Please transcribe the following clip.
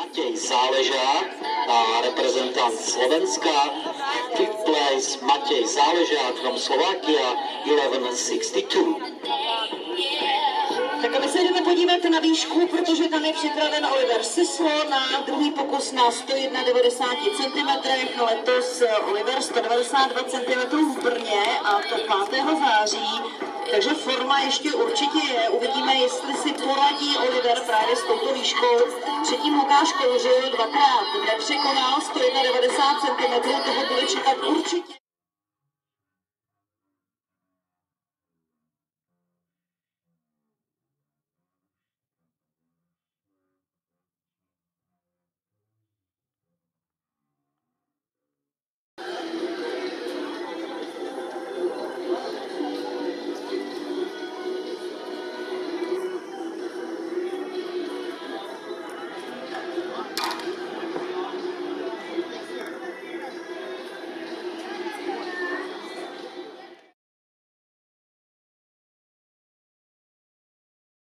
Matěj Záležák, reprezentant Slovenska. Fifth place Matěj Záležák from Slovakia, 1162. Tak a my se jdeme podívat na výšku, protože tam je připraven Oliver Sislo na druhý pokus na 191 cm. Letos Oliver 192 cm v Brně, a to 5. září. Takže forma ještě určitě je. Uvidíme, jestli si poradí Oliver právě s touto výškou. Předtím Lukáš Kouřil dvakrát nepřekonal 191 cm, toho bude čekat určitě.